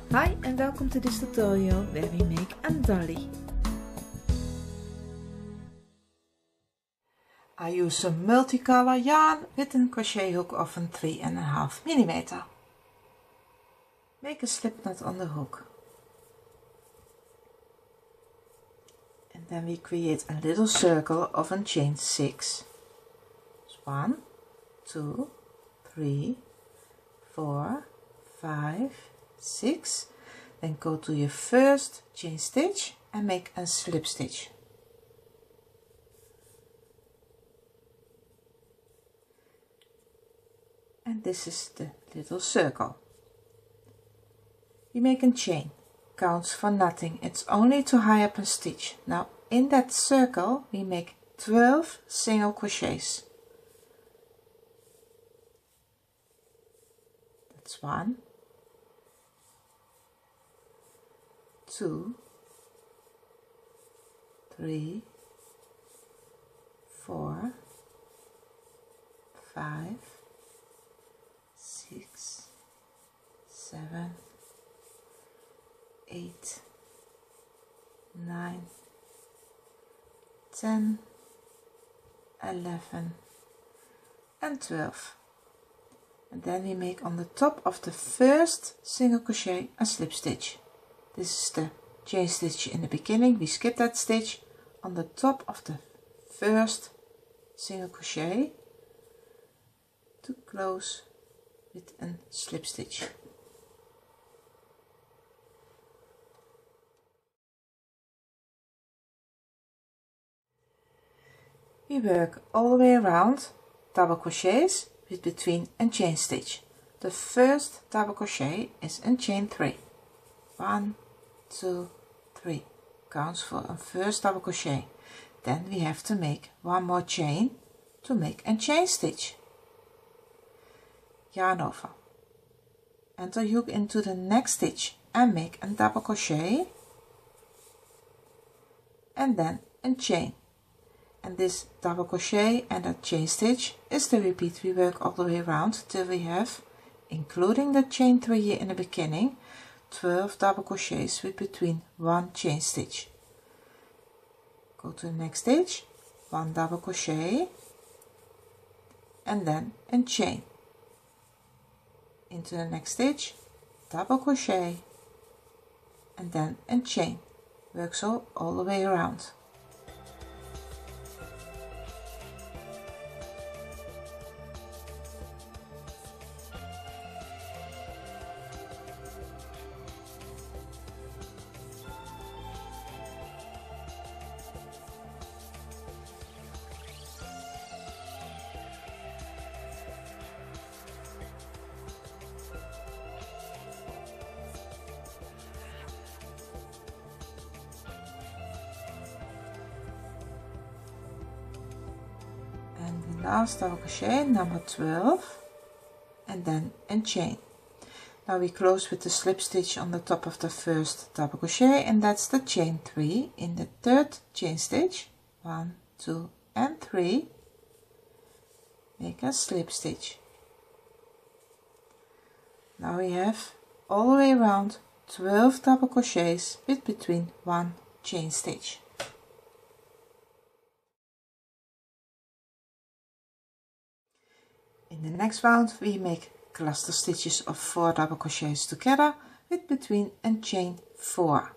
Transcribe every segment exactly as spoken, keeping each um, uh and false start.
Hi and welcome to this tutorial where we make a dolly. I use a multicolor yarn with a crochet hook of a three and a half millimeter. Make a slip knot on the hook. And then we create a little circle of a chain six. One, two, three, four, five, six. Then go to your first chain stitch and make a slip stitch. And this is the little circle. We make a chain, counts for nothing, it's only to high up a stitch. Now in that circle we make twelve single crochets. That's one, two, three, four, five, six, seven, eight, nine, ten, eleven and twelve. And then we make on the top of the first single crochet a slip stitch. This is the chain stitch in the beginning. We skip that stitch on the top of the first single crochet to close with a slip stitch. We work all the way around double crochets with between a chain stitch. The first double crochet is a chain three. One, two, three. Counts for a first double crochet. Then we have to make one more chain to make a chain stitch. Yarn over. Enter hook into the next stitch and make a double crochet. And then a chain. And this double crochet and that chain stitch is the repeat. We work all the way around till we have, including the chain three here in the beginning, twelve double crochets with between one chain stitch. Go to the next stitch, one double crochet and then a chain. Into the next stitch, double crochet and then a chain. Work so all the way around. And the last double crochet, number twelve, and then a chain. Now we close with the slip stitch on the top of the first double crochet, and that's the chain three. In the third chain stitch, one, two and three, make a slip stitch. Now we have all the way around twelve double crochets with between one chain stitch. In the next round we make cluster stitches of four double crochets together with between a chain four.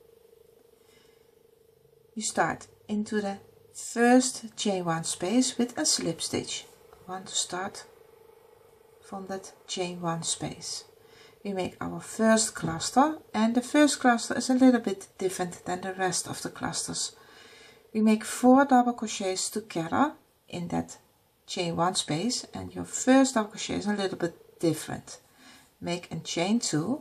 You start into the first chain one space with a slip stitch. I want to start from that chain one space. We make our first cluster, and the first cluster is a little bit different than the rest of the clusters. We make four double crochets together in that chain one space, and your first double crochet is a little bit different. Make a chain two.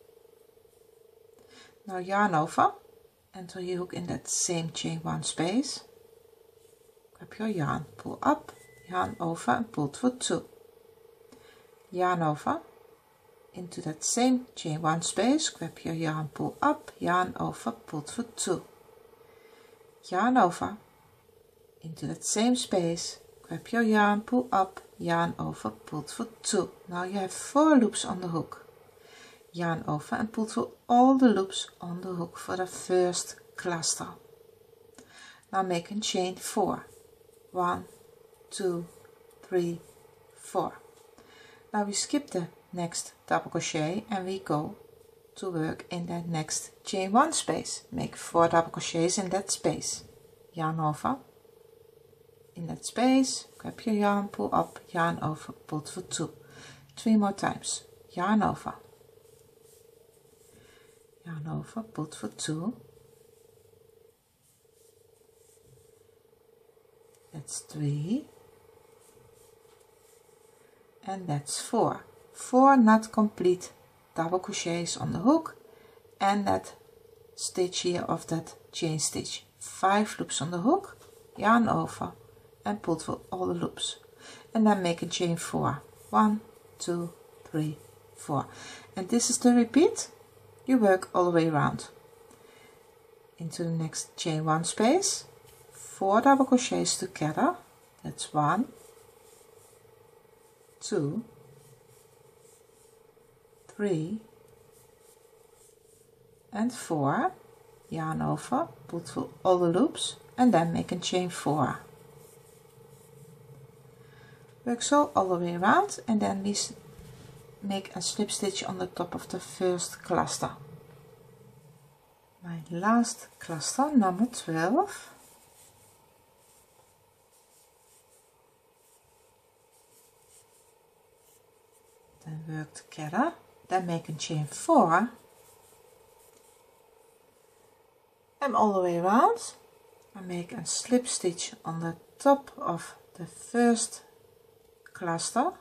Now yarn over, enter your hook in that same chain one space, grab your yarn, pull up, yarn over and pull for two. Yarn over into that same chain one space, grab your yarn, pull up, yarn over, pull for two. Yarn over into that same space, grab your yarn, pull up, yarn over, pull for two. Now you have four loops on the hook. yarn over and pull through all the loops on the hook for the first cluster. Now make a chain four. One, two, three, four. Now we skip the next double crochet and we go to work in that next chain one space. Make four double crochets in that space. Yarn over. In that space, grab your yarn, pull up, yarn over, pull for two. Three more times. Yarn over. Yarn over, pull for two. That's three. And that's four. Four not complete double crochets on the hook and that stitch here of that chain stitch. Five loops on the hook, yarn over and pull through all the loops. And then make a chain four. One, two, three, four. And this is the repeat. You work all the way around. Into the next chain one space. Four double crochets together. That's one, two, three, and four. Yarn over, pull through all the loops, and then make a chain four. Work so all the way around, and then we make a slip stitch on the top of the first cluster. My last cluster, number twelve. Then work together, then make a chain four, and all the way around I make a slip stitch on the top of the first cluster,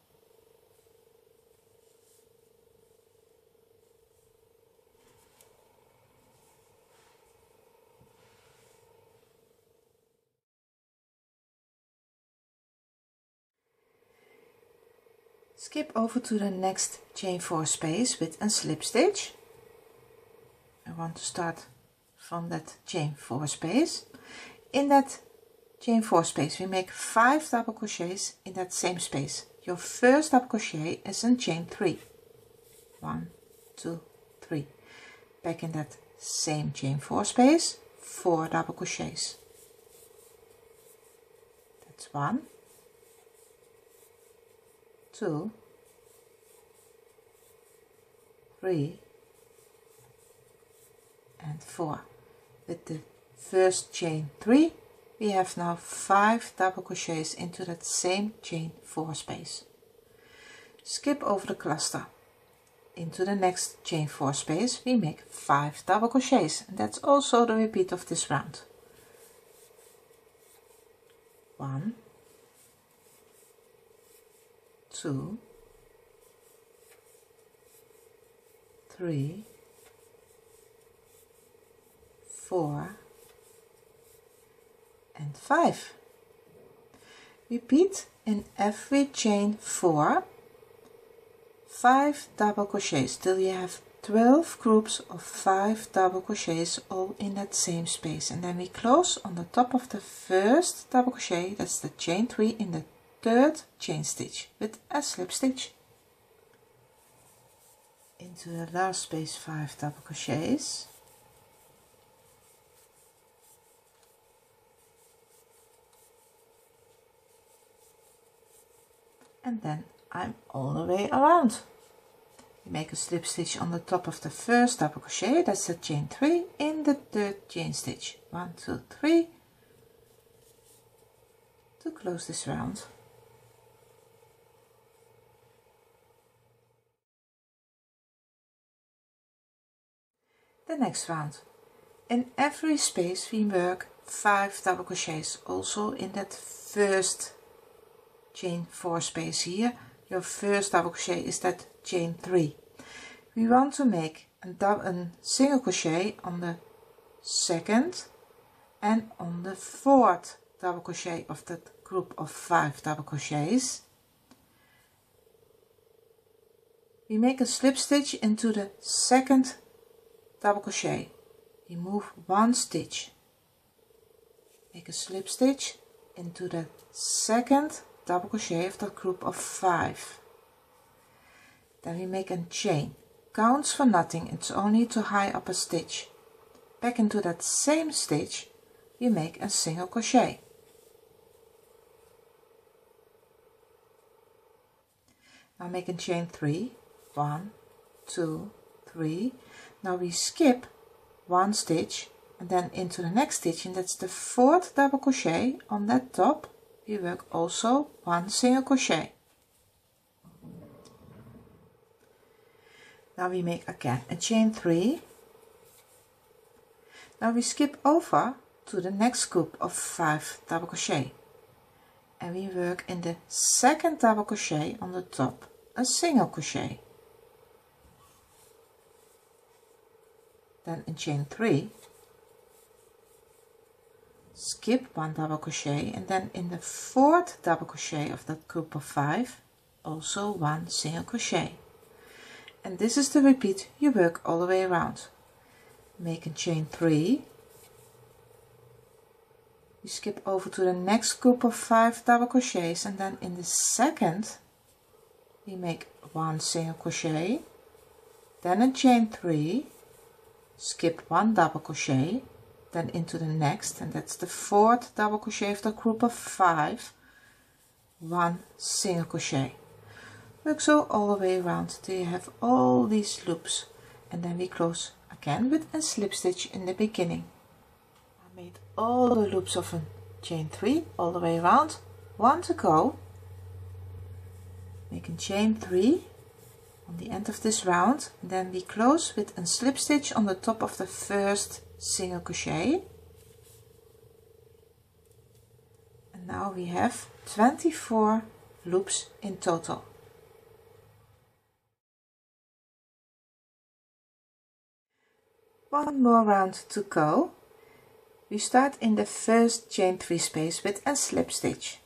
skip over to the next chain four space with a slip stitch. I want to start from that chain four space. In that chain four space we make five double crochets in that same space. Your first double crochet is in chain three. One, two, three. Back in that same chain four space, four double crochets. That's one, two, three, and four. With the first chain three we have now five double crochets into that same chain four space. Skip over the cluster. Into the next chain four space we make five double crochets, and that's also the repeat of this round. One, two, three, four, and five. Repeat in every chain four, five double crochets till you have twelve groups of five double crochets all in that same space, and then we close on the top of the first double crochet, that's the chain three, in the third chain stitch with a slip stitch. Into the last space five double crochets. And then I'm all the way around. You make a slip stitch on the top of the first double crochet, that's the chain three, in the third chain stitch. One, two, three, to close this round. The next round. In every space we work five double crochets, also in that first chain four space here. Your first double crochet is that chain three. We want to make a, a single crochet on the second and on the fourth double crochet of that group of five double crochets. We make a slip stitch into the second double crochet. We move one stitch, make a slip stitch into the second double crochet of that group of five. Then we make a chain, counts for nothing, it's only to high up a stitch. Back into that same stitch you make a single crochet. Now make a chain three, one, two, three. Now we skip one stitch and then into the next stitch, and that's the fourth double crochet. On that top we work also one single crochet. Now we make again a chain three. Now we skip over to the next group of five double crochet, and we work in the second double crochet on the top a single crochet, then in chain three, skip one double crochet, and then in the fourth double crochet of that group of five also one single crochet. And this is the repeat you work all the way around. Make a chain three, you skip over to the next group of five double crochets, and then in the second we make one single crochet, then a chain three, skip one double crochet, then into the next, and that's the fourth double crochet of the group of five, one single crochet. Work so all the way around till you have all these loops, and then we close again with a slip stitch in the beginning. I made all the loops of a chain three all the way around, one to go. Make a chain three on the end of this round, and then we close with a slip stitch on the top of the first single crochet. And now we have twenty-four loops in total. One more round to go. We start in the first chain three space with a slip stitch.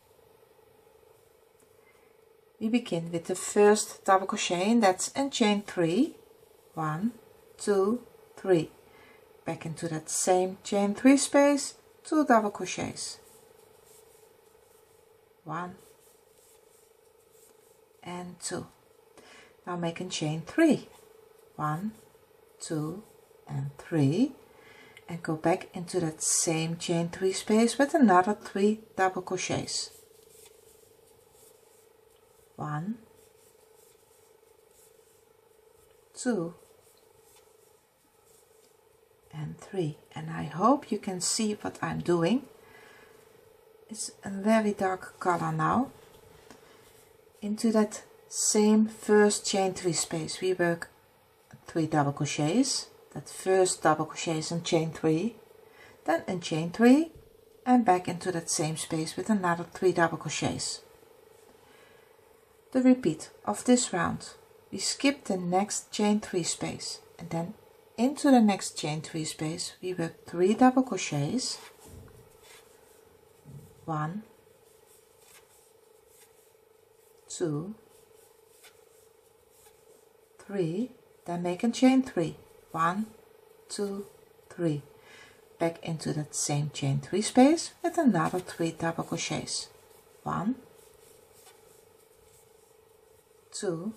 We begin with the first double crochet, and that's a chain three, one, two, three. Back into that same chain three space, two double crochets, one and two. Now make a chain three, one, two and three, and go back into that same chain three space with another three double crochets, one, two and three. And I hope you can see what I'm doing. It's a very dark color now. Into that same first chain three space we work three double crochets. That first double crochet is in chain three, then in chain three, and back into that same space with another three double crochets. The repeat of this round, we skip the next chain three space, and then into the next chain three space we work three double crochets, one, two, three, then make a chain three, one, two, three, back into that same chain three space with another three double crochets, one, two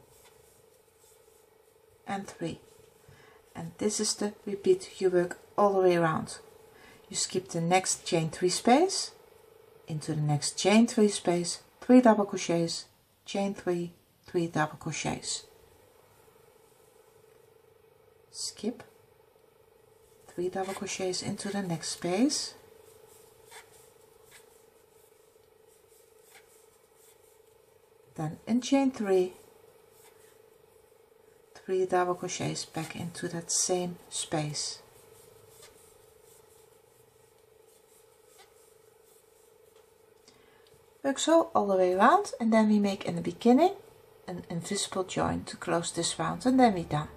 and three. And this is the repeat you work all the way around. You skip the next chain three space, into the next chain three space, three double crochets, chain three, three double crochets, skip three double crochets into the next space, then in chain three, three double crochets back into that same space. Work so all the way around, and then we make in the beginning an invisible join to close this round, and then we're done.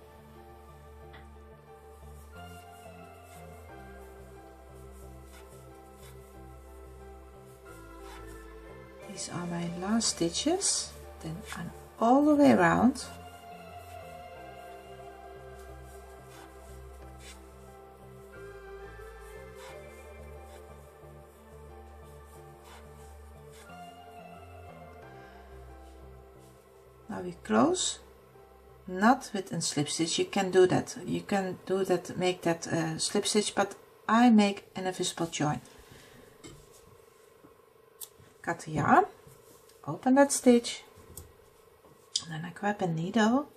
These are my last stitches, then I'm all the way around. Now we close not with a slip stitch. You can do that. You can do that, make that uh, slip stitch, but I make an invisible join. Cut the yarn, open that stitch, and then I grab a needle.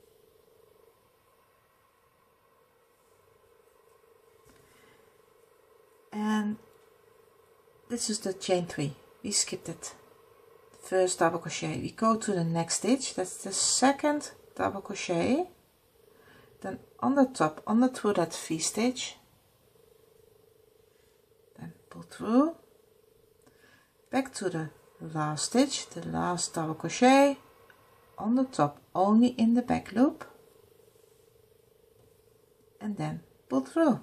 And this is the chain three. We skipped it. First double crochet. We go to the next stitch. That's the second double crochet. Then on the top, under through that V stitch. Then pull through. Back to the last stitch, the last double crochet. On the top, only in the back loop. And then pull through.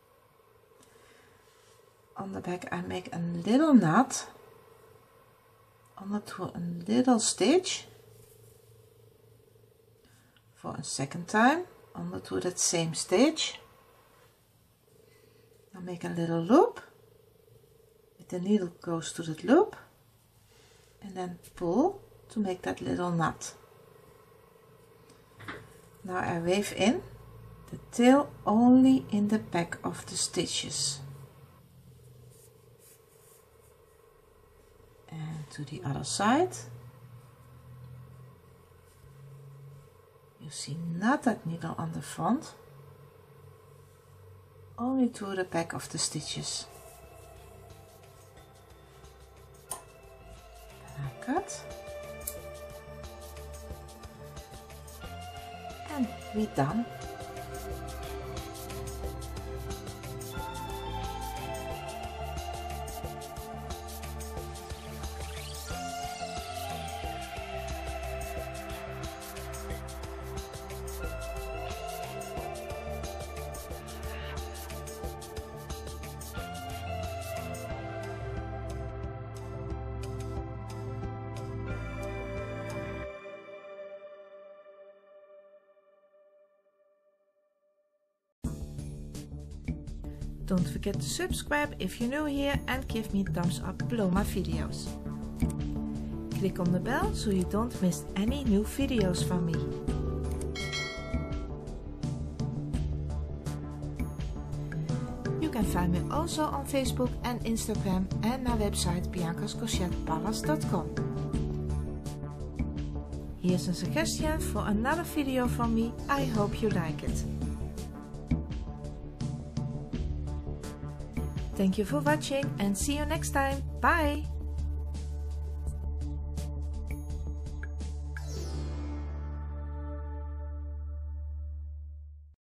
On the back I make a little knot, under through a little stitch for a second time, under through that same stitch. Now make a little loop, with the needle goes to that loop, and then pull to make that little knot. Now I weave in the tail only in the back of the stitches. And to the other side, you see not that needle on the front, only to the back of the stitches. Then I cut, and we're done. Don't forget to subscribe if you're new here and give me a thumbs up below my videos. Click on the bell so you don't miss any new videos from me. You can find me also on Facebook and Instagram and my website biancas crochet palace dot com. Here's a suggestion for another video from me. I hope you like it. Thank you for watching and see you next time. Bye!